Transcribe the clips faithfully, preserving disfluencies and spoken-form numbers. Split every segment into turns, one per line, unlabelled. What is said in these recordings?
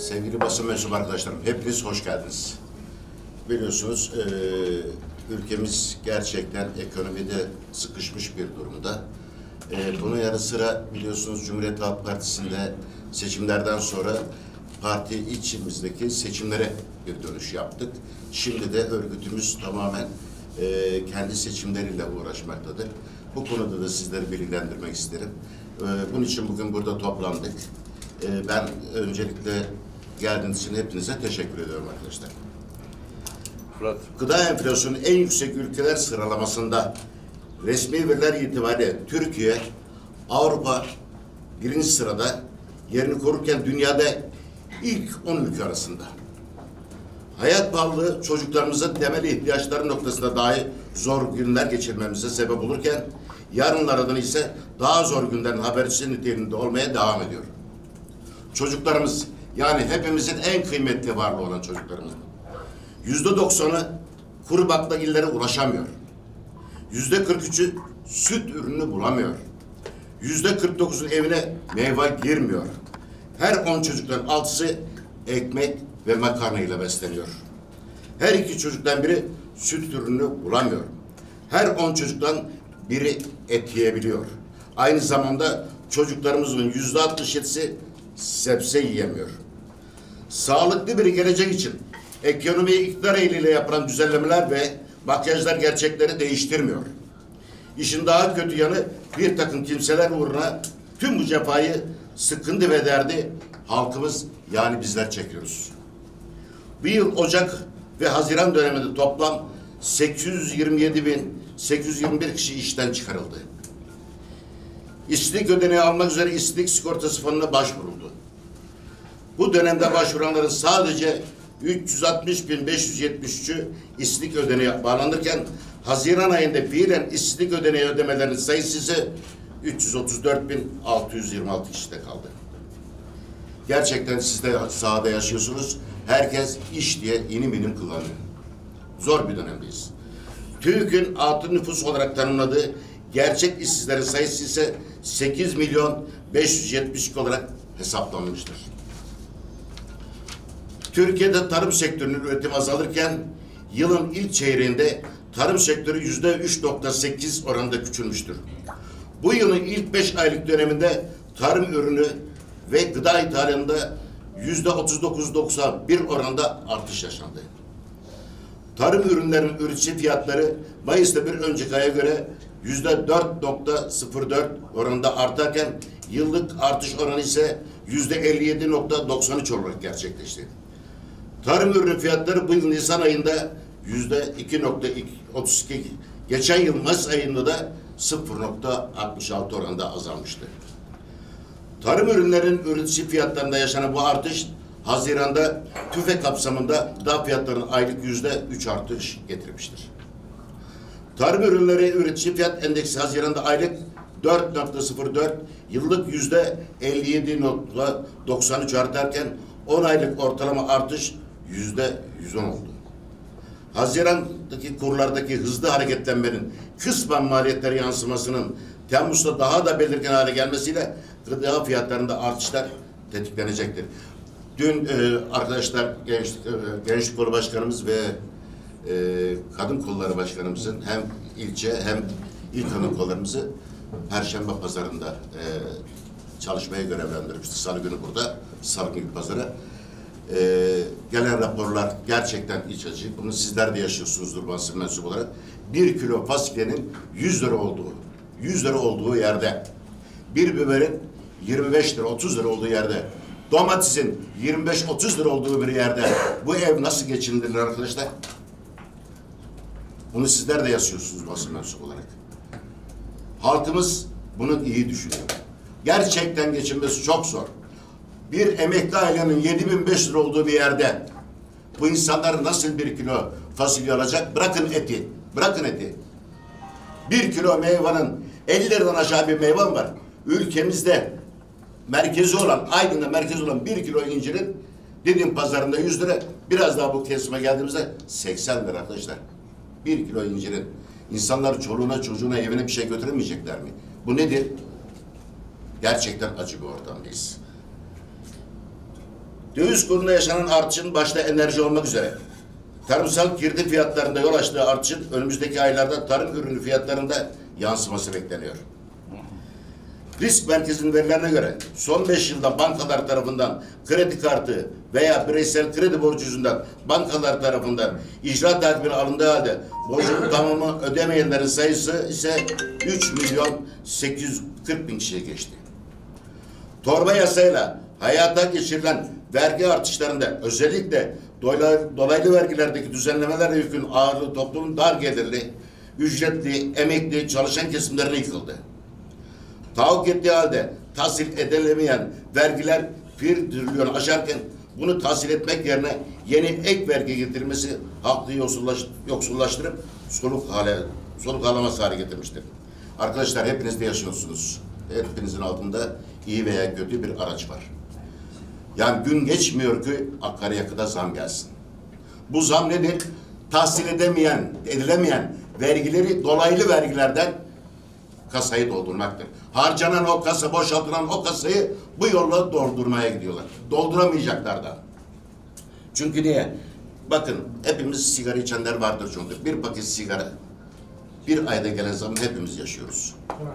Sevgili basın mensubu arkadaşlarım, hepiniz hoş geldiniz. Biliyorsunuz e, ülkemiz gerçekten ekonomide sıkışmış bir durumda. E, bunun yanı sıra biliyorsunuz Cumhuriyet Halk Partisi'nde seçimlerden sonra parti içimizdeki seçimlere bir dönüş yaptık. Şimdi de örgütümüz tamamen e, kendi seçimleriyle uğraşmaktadır. Bu konuda da sizleri bilgilendirmek isterim. E, bunun için bugün burada toplandık. E, ben öncelikle geldiğiniz için hepinize teşekkür ediyorum arkadaşlar.
Fırat.
Gıda enflasyonu en yüksek ülkeler sıralamasında resmi veriler itibariyle Türkiye, Avrupa birinci sırada yerini korurken dünyada ilk on ülke arasında. Hayat pahalılığı çocuklarımızın temel ihtiyaçları noktasında dahi zor günler geçirmemize sebep olurken yarınlardan ise daha zor günlerin habercisi niteliğinde olmaya devam ediyor. Çocuklarımız, yani hepimizin en kıymetli varlığı olan çocuklarımız. Yüzde doksanı kuru baklagillere ulaşamıyor. Yüzde kırk üçü süt ürünü bulamıyor. Yüzde kırk dokuzun evine meyve girmiyor. Her on çocuktan altısı ekmek ve makarna ile besleniyor. Her iki çocuktan biri süt ürünü bulamıyor. Her on çocuktan biri et yiyebiliyor. Aynı zamanda çocuklarımızın yüzde altmış yedisi sebze yiyemiyor. Sağlıklı bir gelecek için ekonomiyi iktidar eliyle yapılan düzenlemeler ve makyajlar gerçekleri değiştirmiyor. İşin daha kötü yanı bir takım kimseler uğruna tüm bu cefayı, sıkıntı ve derdi halkımız, yani bizler çekiyoruz. Bu yıl Ocak ve Haziran döneminde toplam sekiz yüz yirmi yedi bin sekiz yüz yirmi bir kişi işten çıkarıldı. İşsizlik ödeneği almak üzere işsizlik sigortası fonuna başvuruldu. Bu dönemde başvuranların sadece üç yüz altmış bin beş yüz yetmiş üçü işsizlik ödeneği bağlanırken Haziran ayında fiilen işsizlik ödeneği ödemelerinin sayısı ise üç yüz otuz dört bin altı yüz yirmi altı kişide kaldı. Gerçekten siz de sahada yaşıyorsunuz. Herkes iş diye inim inim kullanıyor. Zor bir dönemdeyiz. TÜİK'in altı nüfus olarak tanımladığı gerçek işsizlerin sayısı ise sekiz milyon beş yüz yetmiş iki olarak hesaplanmıştır. Türkiye'de tarım sektörünün üretimi azalırken yılın ilk çeyreğinde tarım sektörü yüzde üç nokta sekiz oranında küçülmüştür. Bu yılın ilk beş aylık döneminde tarım ürünü ve gıda ithalatında yüzde otuz dokuz nokta doksan bir oranda artış yaşandı. Tarım ürünlerinin üretici fiyatları Mayıs'ta bir önceki aya göre yüzde dört nokta sıfır dört oranında artarken yıllık artış oranı ise yüzde elli yedi nokta doksan üç olarak gerçekleşti. Tarım ürünü fiyatları bu yıl Nisan ayında yüzde iki nokta otuz iki, geçen yıl Mayıs ayında da sıfır nokta altmış altı oranında azalmıştı. Tarım ürünlerinin üretici fiyatlarında yaşanan bu artış Haziran'da TÜFE kapsamında gıda fiyatlarının aylık yüzde üç artış getirmiştir. Tarım ürünleri üretici fiyat endeksi Haziran'da aylık dört nokta sıfır dört, yıllık yüzde elli yedi nokta doksan üç artarken on aylık ortalama artış yüzde yüz on oldu. Haziran'daki kurlardaki hızlı hareketlenmenin kısmen maliyetlere yansımasının Temmuz'da daha da belirgin hale gelmesiyle gıda fiyatlarında artışlar tetiklenecektir. Dün e, arkadaşlar Gençlik, e, Gençlik Kolu Başkanımız ve e, Kadın Kolları Başkanımızın hem ilçe hem il kadın kollarımızı Perşembe Pazarı'nda e, çalışmaya görevlendirmişti. Salı günü burada, Salı günü pazara. Ee, gelen raporlar gerçekten iç acı. Bunu sizler de yaşıyorsunuzdur basın mensubu olarak. Bir kilo fasulyenin yüz lira olduğu, yüz lira olduğu yerde, bir biberin yirmi beş lira, otuz lira olduğu yerde, domatesin yirmi beş otuz lira olduğu bir yerde bu ev nasıl geçindirilir arkadaşlar? Bunu sizler de yaşıyorsunuz basın mensubu olarak. Halkımız bunu iyi düşünüyor. Gerçekten geçinmesi çok zor. Bir emekli ailenin yedi bin beş yüz lira olduğu bir yerde bu insanlar nasıl bir kilo fasulye alacak? Bırakın eti, bırakın eti. Bir kilo meyvanın elli liradan aşağı bir meyve var. Ülkemizde merkezi olan, Aydın'da merkezi olan bir kilo incirin Didim pazarında yüz lira, biraz daha bu kesime geldiğimizde seksen lira arkadaşlar. Bir kilo incirin. İnsanlar çoluğuna, çocuğuna, evine bir şey götüremeyecekler mi? Bu nedir? Gerçekten acı bir ortamdayız. Döviz kurunda yaşanan artışın başta enerji olmak üzere tarımsal girdi fiyatlarında yol açtığı artışın önümüzdeki aylarda tarım ürünü fiyatlarında yansıması bekleniyor. Risk merkezinin verilerine göre son beş yılda bankalar tarafından kredi kartı veya bireysel kredi borcu yüzünden bankalar tarafından icra tedbiri alındığı halde borcun tamamı ödemeyenlerin sayısı ise üç milyon sekiz yüz kırk bin kişiye geçti. Torba yasayla hayata geçirilen vergi artışlarında özellikle dolaylı, dolaylı vergilerdeki düzenlemelerle yükün ağırlığı toplumun dar gelirli, ücretli, emekli, çalışan kesimlerine yıkıldı. Tahakkuk ettiği halde tahsil edilemeyen vergiler bir trilyon aşarken bunu tahsil etmek yerine yeni ek vergi getirilmesi halkı yoksullaş, yoksullaştırıp soluk hale, soluk alaması hale getirmiştir. Arkadaşlar hepiniz de yaşıyorsunuz. Hepinizin altında iyi veya kötü bir araç var. Yani gün geçmiyor ki akaryakıta zam gelsin. Bu zam nedir? Tahsil edemeyen, edilemeyen vergileri dolaylı vergilerden kasayı doldurmaktır. Harcanan o kasa, boşaltılan o kasayı bu yolla doldurmaya gidiyorlar. Dolduramayacaklar da. Çünkü niye? Bakın hepimiz sigara içenler vardır çünkü. Bir paket sigara bir ayda gelen zamı hepimiz yaşıyoruz.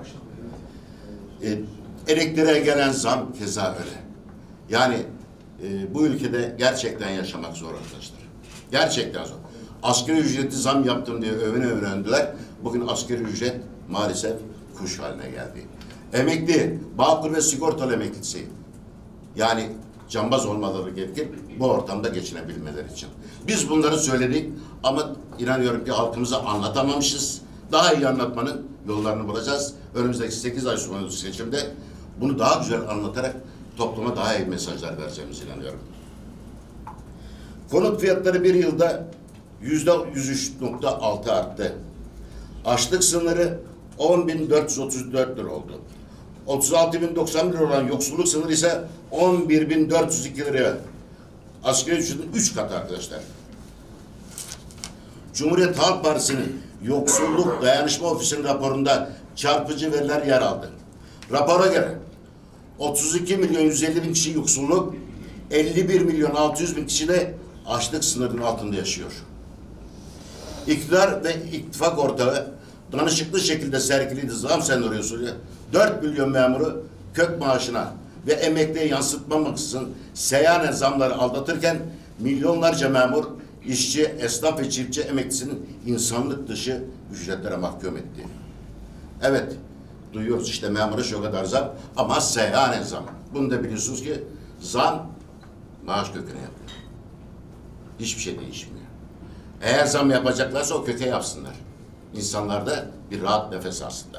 E, elektriğe gelen zam keza öyle. Yani e, bu ülkede gerçekten yaşamak zor arkadaşlar. Gerçekten zor. Asgari ücreti zam yaptım diye övüne övündüler. Bugün asgari ücret maalesef kuş haline geldi. Emekli, Bağkur ve sigortalı emeklisi. Yani cambaz olmaları gerekir bu ortamda geçinebilmeleri için. Biz bunları söyledik ama inanıyorum ki halkımıza anlatamamışız. Daha iyi anlatmanın yollarını bulacağız. Önümüzdeki sekiz ay sonrası seçimde bunu daha güzel anlatarak topluma daha iyi mesajlar vereceğimize inanıyorum. Konut fiyatları bir yılda yüzde yüz üç nokta altı arttı. Açlık sınırı on bin dört yüz otuz dört lira oldu. otuz altı bin doksan lira olan yoksulluk sınırı ise on bir bin dört yüz iki liraya. Asgari ücretin üç katı arkadaşlar. Cumhuriyet Halk Partisi'nin Yoksulluk Dayanışma Ofisi'nin raporunda çarpıcı veriler yer aldı. Rapora göre otuz iki milyon yüz elli bin kişi yoksulluk, elli bir milyon altı yüz bin kişi de açlık sınırının altında yaşıyor. İktidar ve ittifak ortağı danışıklı şekilde sergilediği zam senaryosuyla dört milyon memuru kök maaşına ve emekliye yansıtmamaksızın seyyanen zamları aldatırken milyonlarca memur, işçi, esnaf ve çiftçi emeklisinin insanlık dışı ücretlere mahkum etti. Evet, duyuyoruz işte memura şu kadar zam ama seyyanen zam. Bunu da biliyorsunuz ki zam maaş köküne yapıyor. Hiçbir şey değişmiyor. Eğer zam yapacaklarsa o köke yapsınlar. İnsanlar da bir rahat nefes alsınlar.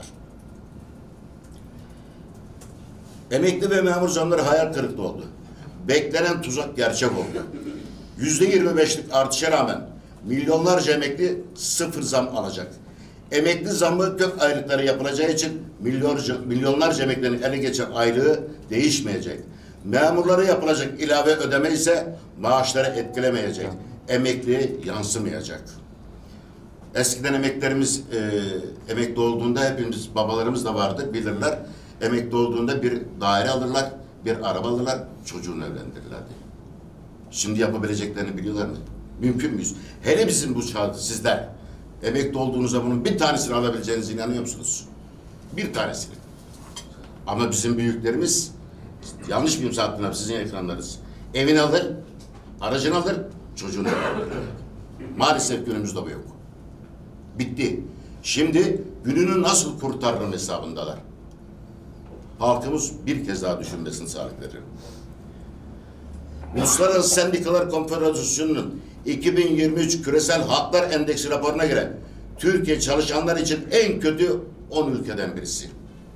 Emekli ve memur zamları hayal kırıklığı oldu. Beklenen tuzak gerçek oldu. Yüzde yirmi beşlik artışa rağmen milyonlarca emekli sıfır zam alacak. Emekli zammı kök aylıkları yapılacağı için milyonlarca, milyonlarca emeklinin ele geçen aylığı değişmeyecek. Memurlara yapılacak ilave ödeme ise maaşları etkilemeyecek. Emekliye yansımayacak. Eskiden emeklerimiz e, emekli olduğunda hepimiz babalarımız da vardı bilirler. Emekli olduğunda bir daire alırlar, bir araba alırlar, çocuğunu evlendirirlerdi. Şimdi yapabileceklerini biliyorlar mı? Mümkün müyüz? Hele bizim bu çağda sizler emekli olduğunuzda bunun bir tanesini alabileceğinize inanıyor musunuz? Bir tanesini. Ama bizim büyüklerimiz yanlış mıyım Saattin abi sizin ekranlarınız? Evini alır, aracını alır, çocuğunu alır. Maalesef günümüzde bu yok. Bitti. Şimdi gününü nasıl kurtarırım hesabındalar. Halkımız bir kez daha düşünmesini sağlık veririm. Uluslararası Sendikalar Konfederasyonu'nun iki bin yirmi üç Küresel Haklar Endeksi raporuna göre Türkiye çalışanlar için en kötü on ülkeden birisi.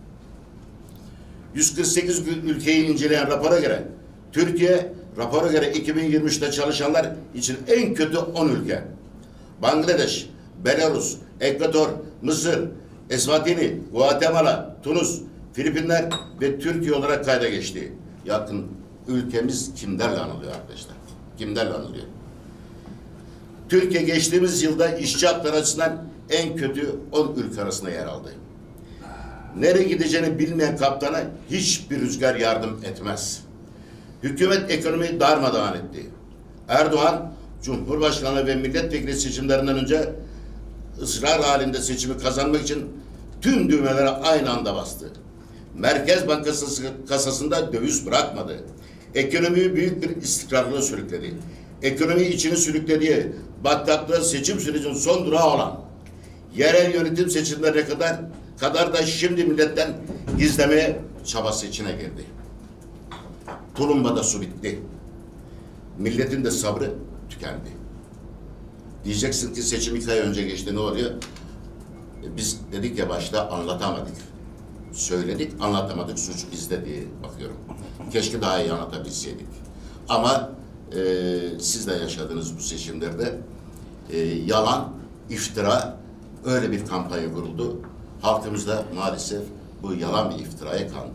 yüz kırk sekiz ülkeyi inceleyen rapora göre Türkiye rapora göre iki bin yirmi üçte çalışanlar için en kötü on ülke. Bangladeş, Belarus, Ekvador, Mısır, Eswatini, Guatemala, Tunus, Filipinler ve Türkiye olarak kayda geçti. Yakın ülkemiz kimlerle anılıyor arkadaşlar? Kimlerle anılıyor? Türkiye geçtiğimiz yılda işçi hakları açısından en kötü on ülke arasında yer aldı. Nereye gideceğini bilmeyen kaptana hiçbir rüzgar yardım etmez. Hükümet ekonomiyi darmadağın etti. Erdoğan, Cumhurbaşkanlığı ve milletvekili seçimlerinden önce ısrar halinde seçimi kazanmak için tüm düğmelere aynı anda bastı. Merkez Bankası kasasında döviz bırakmadı. Ekonomiyi büyük bir istikrarlığa sürükledi. Ekonomiyi içine sürüklediği bataklığı seçim sürecinin son durağı olan yerel yönetim seçimlerine kadar kadar da şimdi milletten gizlemeye çabası içine girdi. Tulumbada su bitti. Milletin de sabrı tükendi. Diyeceksin ki seçim iki ay önce geçti, ne oluyor? E biz dedik ya başta, anlatamadık. Söyledik, anlatamadık, suç bizde diye bakıyorum. Keşke daha iyi anlatabilseydik. Ama e, siz de yaşadınız bu seçimlerde. E, yalan, iftira, öyle bir kampanya kuruldu. Halkımız da maalesef bu yalan bir iftiraya kandı.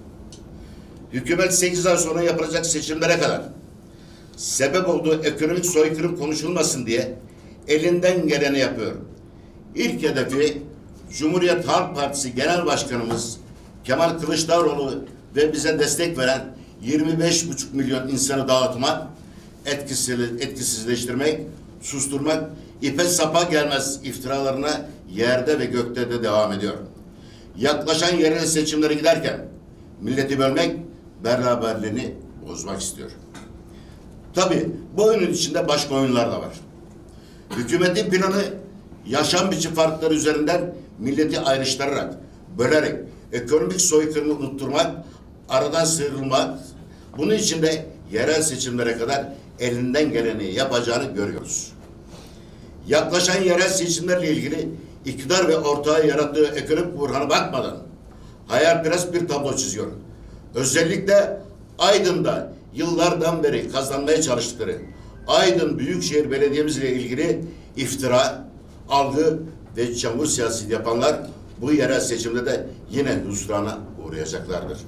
Hükümet sekiz ay sonra yapılacak seçimlere kadar sebep olduğu ekonomik soykırım konuşulmasın diye elinden geleni yapıyor. İlk hedefi Cumhuriyet Halk Partisi Genel Başkanımız Kemal Kılıçdaroğlu ve bize destek veren yirmi beş buçuk milyon insanı dağıtmak, etkisiz, etkisizleştirmek, susturmak, ipe sapa gelmez iftiralarına yerde ve gökte de devam ediyor. Yaklaşan yerel seçimlere giderken milleti bölmek, beraberliğini bozmak istiyor. Tabii bu oyunun içinde başka oyunlar da var. Hükümetin planı yaşam biçim farkları üzerinden milleti ayrıştırarak, bölerek, ekonomik soykırımı unutturmak, aradan sıyrılmak, bunun için de yerel seçimlere kadar elinden geleni yapacağını görüyoruz. Yaklaşan yerel seçimlerle ilgili iktidar ve ortağı yarattığı ekonomik buhrana bakmadan hayalperest bir tablo çiziyor. Özellikle Aydın'da yıllardan beri kazanmaya çalıştıkları Aydın Büyükşehir Belediye'miz ile ilgili iftira, algı ve çamur siyaseti yapanlar bu yerel seçimde de yine hüsrana uğrayacaklardır.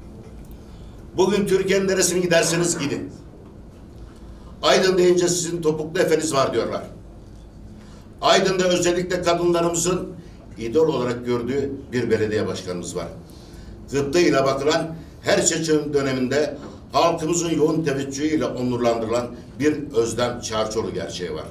Bugün Türkiye'nin neresine giderseniz gidin. Aydın deyince sizin topuklu efeniz var diyorlar. Aydın'da özellikle kadınlarımızın idol olarak gördüğü bir belediye başkanımız var. Gıptayla bakılan, her seçim döneminde halkımızın yoğun teveccühüyle onurlandırılan bir Özlem Çarçoğlu gerçeği var.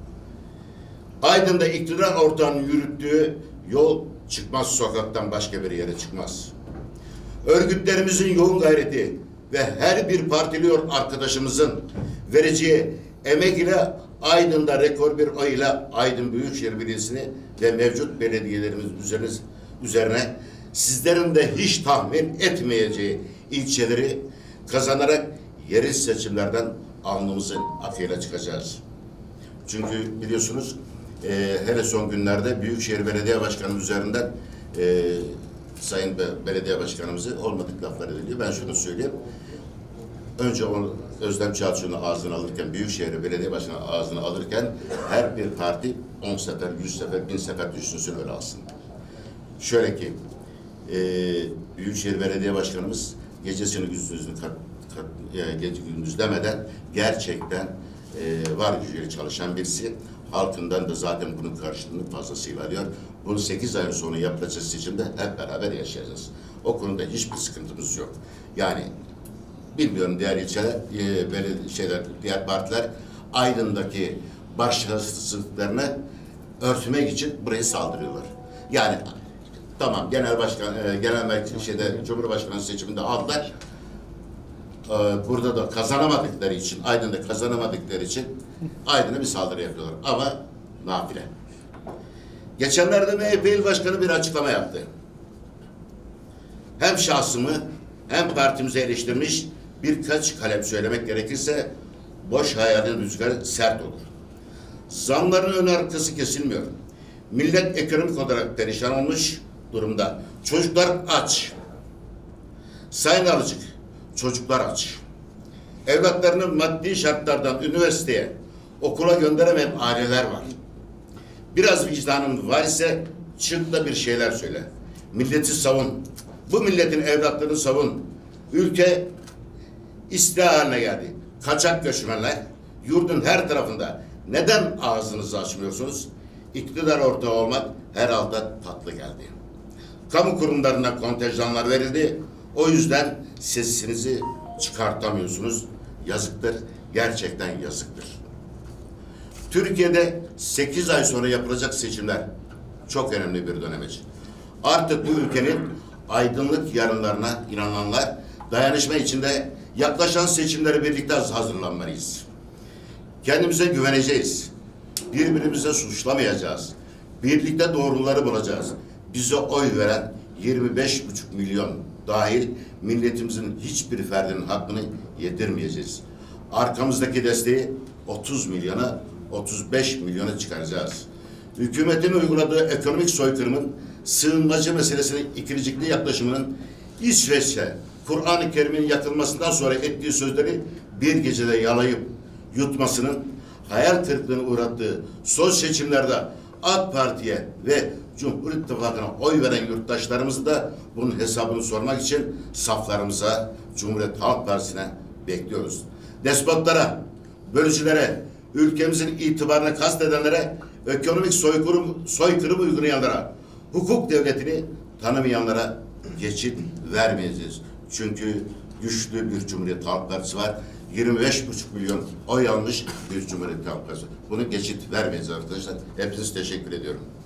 Aydın'da iktidar ortağının yürüttüğü yol çıkmaz sokaktan başka bir yere çıkmaz. Örgütlerimizin yoğun gayreti ve her bir partili arkadaşımızın vereceği emek ile Aydın'da rekor bir oy ile Aydın Büyükşehir Belediyesi'ni ve mevcut belediyelerimiz üzerine, üzerine sizlerin de hiç tahmin etmeyeceği ilçeleri kazanarak yerel seçimlerden alnımızın akıyla çıkacağız. Çünkü biliyorsunuz e, hele son günlerde Büyükşehir Belediye Başkanı üzerinden e, Sayın Be Belediye Başkanımızı olmadık laflar ediliyor. Ben şunu söyleyeyim. Önce onu Özlem Çarçoğlu'nu ağzına alırken, Büyükşehir Belediye Başkanı ağzına alırken her bir parti on sefer, yüz sefer, bin sefer düşünsün, öyle alsın. Şöyle ki e, Büyükşehir Belediye Başkanımız gecesini gündüzünü kat, kat, yani gece gündüz demeden gerçekten e, var gücüyle çalışan birisi. Halkından da zaten bunun karşılığını fazlasıyla alıyor. Bunu sekiz ay sonra yapılacak seçimde hep beraber yaşayacağız. O konuda hiçbir sıkıntımız yok. Yani bilmiyorum diğer ilçeler, e, belediye şeyler, diğer partiler Aydın'daki başarısızlıklarını örtmek için burayı saldırıyorlar. Yani tamam, genel başkan, e, genel merkez şeyde Cumhurbaşkanı seçiminde aldılar. E, burada da kazanamadıkları için, Aydın'da kazanamadıkları için Aydın'a bir saldırı yapıyorlar. Ama nafile. Geçenlerde M H P İl Başkanı bir açıklama yaptı. Hem şahsımı hem partimizi eleştirmiş, birkaç kalem söylemek gerekirse boş hayalin rüzgarı sert olur. Zamların ön arkası kesilmiyor. Millet ekonomik olarak perişan olmuş durumda. Çocuklar aç. Sayın Alıcık, çocuklar aç. Evlatlarını maddi şartlardan üniversiteye, okula gönderemeyen aileler var. Biraz vicdanın var ise çık da bir şeyler söyle. Milleti savun. Bu milletin evlatlarını savun. Ülke istila haline geldi. Kaçak göçmenler yurdun her tarafında. Neden ağzınızı açmıyorsunuz? İktidar ortağı olmak herhalde tatlı geldi. Kamu kurumlarına kontenjanlar verildi. O yüzden sesinizi çıkartamıyorsunuz. Yazıktır. Gerçekten yazıktır. Türkiye'de sekiz ay sonra yapılacak seçimler çok önemli bir dönemeç. Artık bu ülkenin aydınlık yarınlarına inananlar dayanışma içinde yaklaşan seçimlere birlikte hazırlanmalıyız. Kendimize güveneceğiz. Birbirimize suçlamayacağız. Birlikte doğruları bulacağız. Bize oy veren yirmi beş buçuk milyon dahil milletimizin hiçbir ferdinin hakkını yedirmeyeceğiz. Arkamızdaki desteği otuz milyona, otuz beş milyona çıkaracağız. Hükümetin uyguladığı ekonomik soykırımın sığınmacı meselesine ikircikli yaklaşımının İsveç'te Kur'an-ı Kerim'in yakılmasından sonra ettiği sözleri bir gecede yalayıp yutmasının hayal kırıklığına uğrattığı son seçimlerde AK Parti'ye ve Cumhur İttifakı'na oy veren yurttaşlarımızı da bunun hesabını sormak için saflarımıza Cumhuriyet Halk Partisi'ne bekliyoruz. Despotlara, bölücülere, ülkemizin itibarına kastedenlere, ekonomik soykırım, soykırım uygulayanlara, hukuk devletini tanımayanlara geçit vermeyeceğiz. Çünkü güçlü bir Cumhuriyet Halk Partisi var. yirmi beş buçuk milyon oy almış bir Cumhuriyet Halk Partisi. Bunu geçit vermeyeceğiz arkadaşlar. Hepinize teşekkür ediyorum.